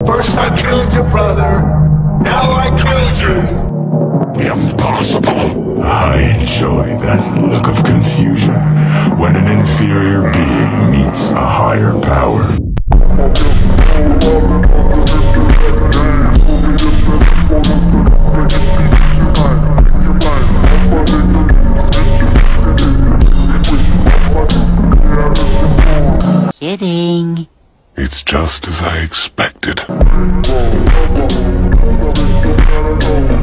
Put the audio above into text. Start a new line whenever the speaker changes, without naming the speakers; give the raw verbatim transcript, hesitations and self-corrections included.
First I killed your brother, now I killed you! Impossible!
I enjoy that look of confusion when an inferior being meets a higher power.
Kidding.
It's just as I expected.